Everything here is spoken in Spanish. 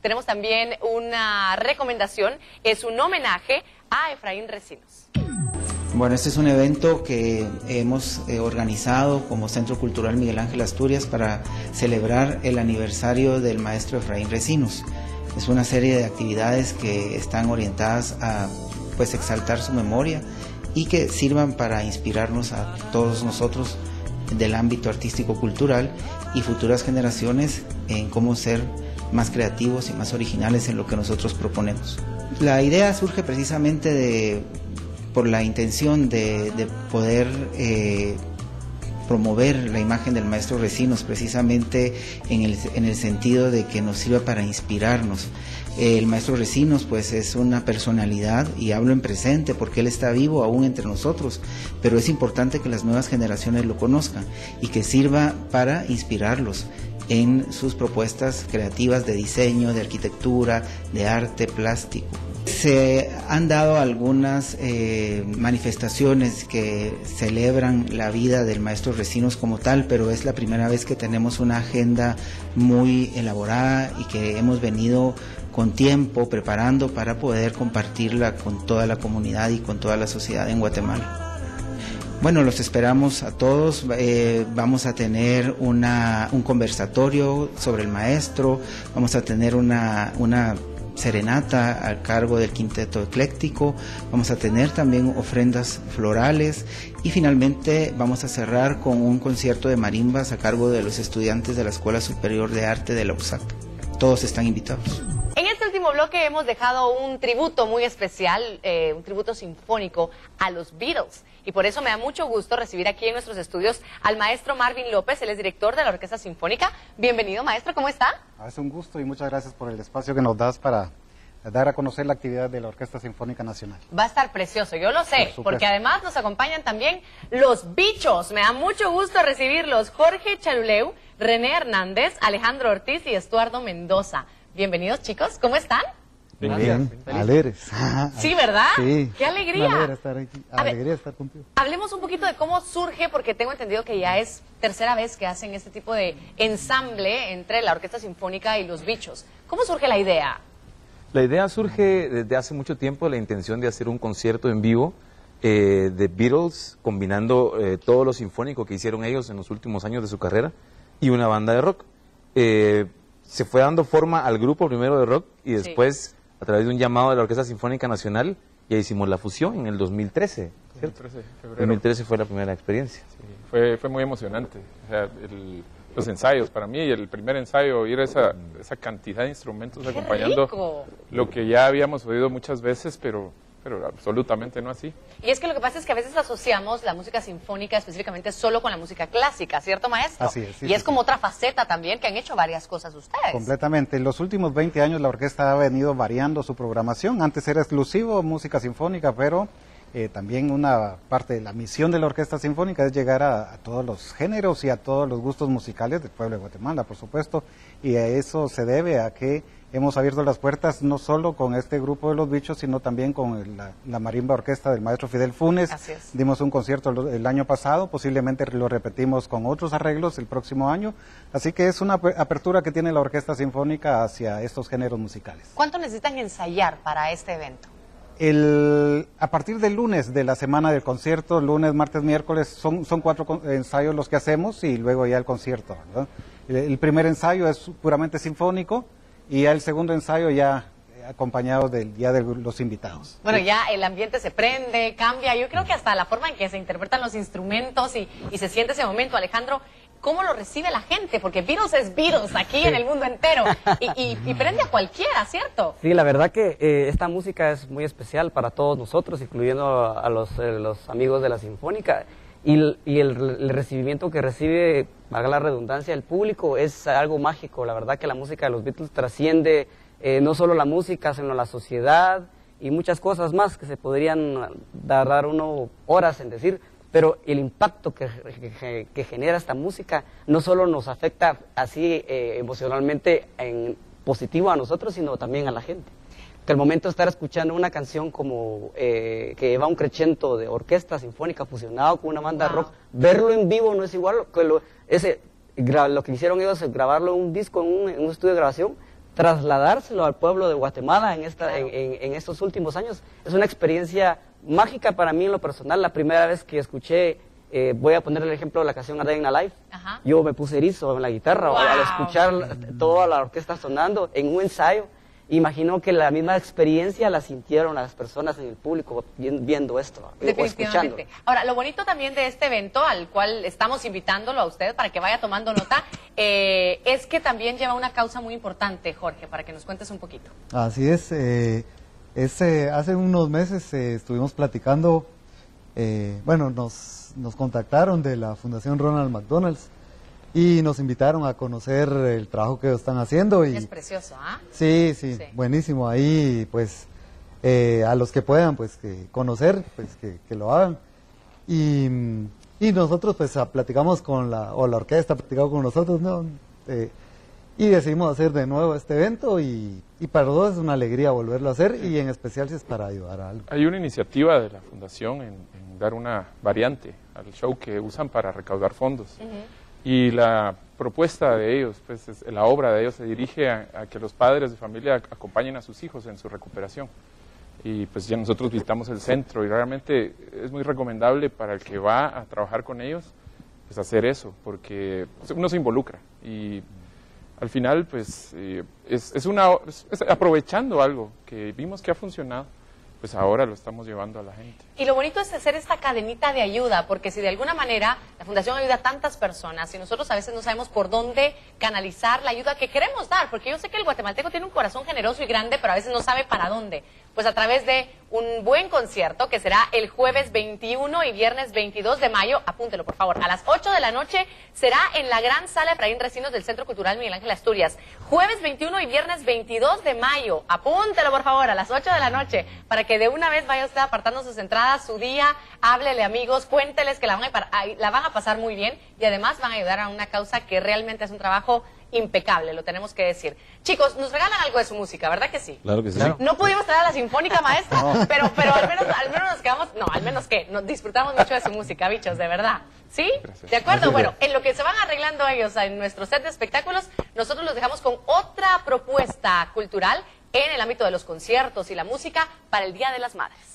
tenemos también una recomendación, es un homenaje a Efraín Recinos. Bueno, este es un evento que hemos organizado como Centro Cultural Miguel Ángel Asturias para celebrar el aniversario del maestro Efraín Recinos. Es una serie de actividades que están orientadas a exaltar su memoria y que sirvan para inspirarnos a todos nosotros del ámbito artístico-cultural y futuras generaciones en cómo ser más creativos y más originales en lo que nosotros proponemos. La idea surge precisamente por la intención de poder promover la imagen del maestro Recinos, precisamente en el sentido de que nos sirva para inspirarnos. El maestro Recinos pues es una personalidad, y hablo en presente porque él está vivo aún entre nosotros, pero es importante que las nuevas generaciones lo conozcan y que sirva para inspirarlos en sus propuestas creativas de diseño, de arquitectura, de arte plástico. Se han dado algunas manifestaciones que celebran la vida del maestro Recinos como tal, pero es la primera vez que tenemos una agenda muy elaborada y que hemos venido con tiempo preparando para poder compartirla con toda la comunidad y con toda la sociedad en Guatemala. Bueno, los esperamos a todos. Vamos a tener un conversatorio sobre el maestro, vamos a tener una serenata a cargo del Quinteto Ecléctico, vamos a tener también ofrendas florales y finalmente vamos a cerrar con un concierto de marimbas a cargo de los estudiantes de la Escuela Superior de Arte de la USAC. Todos están invitados. En este último bloque hemos dejado un tributo muy especial, un tributo sinfónico a los Beatles. Y por eso me da mucho gusto recibir aquí en nuestros estudios al maestro Marvin López, él es director de la Orquesta Sinfónica. Bienvenido, maestro, ¿cómo está? Es un gusto y muchas gracias por el espacio que nos das para dar a conocer la actividad de la Orquesta Sinfónica Nacional. Va a estar precioso, yo lo sé, porque además nos acompañan también los bichos. Me da mucho gusto recibirlos, Jorge Chaluleu, René Hernández, Alejandro Ortiz y Estuardo Mendoza. Bienvenidos, chicos, ¿cómo están? Bien, alegres. Sí, ¿verdad? Sí. ¡Qué alegría! Alegría estar contigo. Hablemos un poquito de cómo surge, porque tengo entendido que ya es tercera vez que hacen este tipo de ensamble entre la Orquesta Sinfónica y los bichos. ¿Cómo surge la idea? La idea surge desde hace mucho tiempo, la intención de hacer un concierto en vivo de Beatles, combinando todo lo sinfónico que hicieron ellos en los últimos años de su carrera y una banda de rock. Se fue dando forma al grupo primero de rock y después, a través de un llamado de la Orquesta Sinfónica Nacional, ya hicimos la fusión en el 2013, ¿cierto? 2013 fue la primera experiencia. Sí, fue muy emocionante. O sea, los ensayos, para mí, el primer ensayo, oír esa cantidad de instrumentos acompañando lo que ya habíamos oído muchas veces, pero absolutamente no así. Y es que lo que pasa es que a veces asociamos la música sinfónica específicamente solo con la música clásica, ¿cierto, maestro? Así es. Sí, y es como otra faceta también, que han hecho varias cosas ustedes. Completamente. En los últimos 20 años la orquesta ha venido variando su programación. Antes era exclusivo música sinfónica, pero también una parte de la misión de la Orquesta Sinfónica es llegar a todos los géneros y a todos los gustos musicales del pueblo de Guatemala, por supuesto. Y a eso se debe a que hemos abierto las puertas no solo con este grupo de los bichos, sino también con la marimba orquesta del maestro Fidel Funes. Así es. Dimos un concierto el año pasado, posiblemente lo repetimos con otros arreglos el próximo año. Así que es una apertura que tiene la Orquesta Sinfónica hacia estos géneros musicales. ¿Cuánto necesitan ensayar para este evento? A partir del lunes de la semana del concierto, lunes, martes, miércoles, son 4 ensayos los que hacemos y luego ya el concierto, ¿verdad? El primer ensayo es puramente sinfónico y ya el segundo ensayo ya acompañado de los invitados. Bueno, ya el ambiente se prende, cambia. Yo creo que hasta la forma en que se interpretan los instrumentos y se siente ese momento. Alejandro, ¿cómo lo recibe la gente? Porque Beatles es Beatles aquí en el mundo entero y prende a cualquiera, ¿cierto? Sí, la verdad que esta música es muy especial para todos nosotros, incluyendo a los amigos de la Sinfónica. Y el recibimiento que recibe, valga la redundancia, el público es algo mágico. La verdad que la música de los Beatles trasciende no solo la música, sino la sociedad y muchas cosas más que se podrían dar uno horas en decir. Pero el impacto que genera esta música no solo nos afecta así emocionalmente en positivo a nosotros, sino también a la gente. Que el momento de estar escuchando una canción como que lleva un crescendo de orquesta sinfónica fusionado con una banda rock, verlo en vivo no es igual que lo que hicieron ellos, grabarlo en un disco, en un estudio de grabación, trasladárselo al pueblo de Guatemala en estos últimos años. Es una experiencia mágica para mí en lo personal. La primera vez que escuché, voy a poner el ejemplo de la canción A Day in the Life, yo me puse erizo en la guitarra al escuchar toda la orquesta sonando en un ensayo. Imagino que la misma experiencia la sintieron las personas en el público viendo esto o escuchando. Ahora, lo bonito también de este evento, al cual estamos invitándolo a usted para que vaya tomando nota, es que también lleva una causa muy importante, Jorge, para que nos cuentes un poquito. Así es. Hace unos meses estuvimos platicando, bueno, nos contactaron de la Fundación Ronald McDonald's y nos invitaron a conocer el trabajo que ellos están haciendo. Y es precioso, ¿ah? Sí, buenísimo. Ahí, pues, a los que puedan, pues, que conocer, pues, que lo hagan. Y nosotros, pues, platicamos con la orquesta ha platicado con nosotros, ¿no? Y decidimos hacer de nuevo este evento y para todos es una alegría volverlo a hacer y en especial si es para ayudar a algo. Hay una iniciativa de la Fundación en dar una variante al show que usan para recaudar fondos. Y la propuesta de ellos, pues la obra de ellos se dirige a que los padres de familia acompañen a sus hijos en su recuperación. Y pues ya nosotros visitamos el centro y realmente es muy recomendable para el que va a trabajar con ellos, pues hacer eso, porque uno se involucra y al final pues es aprovechando algo que vimos que ha funcionado, pues ahora lo estamos llevando a la gente. Y lo bonito es hacer esta cadenita de ayuda, porque si de alguna manera la Fundación ayuda a tantas personas y nosotros a veces no sabemos por dónde canalizar la ayuda que queremos dar, porque yo sé que el guatemalteco tiene un corazón generoso y grande, pero a veces no sabe para dónde. Pues a través de un buen concierto que será el jueves 21 y viernes 22 de mayo, apúntelo por favor, a las 8 de la noche será en la gran sala Efraín Recinos del Centro Cultural Miguel Ángel Asturias. Jueves 21 y viernes 22 de mayo, apúntelo por favor, a las 8 de la noche, para que de una vez vaya usted apartando sus entradas, su día, háblele amigos, cuénteles que la van a pasar muy bien y además van a ayudar a una causa que realmente es un trabajo impecable, lo tenemos que decir. Chicos, nos regalan algo de su música, ¿verdad que sí? Claro que sí. Claro. No pudimos traer a la Sinfónica, maestra, pero al menos nos quedamos, al menos que nos disfrutamos mucho de su música, bichos, de verdad. ¿Sí? Gracias. ¿De acuerdo? Bueno, en lo que se van arreglando ellos en nuestro set de espectáculos, nosotros los dejamos con otra propuesta cultural en el ámbito de los conciertos y la música para el Día de las Madres.